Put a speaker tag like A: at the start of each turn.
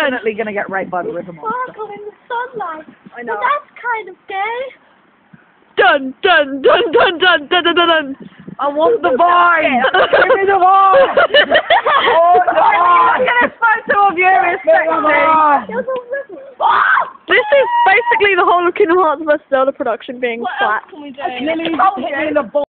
A: definitely going to get raped by the river monster.
B: Sparkle in the sunlight.
A: I know.
B: Well, that's kind of gay.
C: Dun dun dun dun dun dun dun dun.
A: I want the vine! Give me the vine! Oh, the vine! Look at this photo of you, it's sexy!
C: This is basically the whole of Kingdom Hearts vs. Zelda production being
B: What
C: flat.
B: else can we do?
A: Lily's hit me in the ball.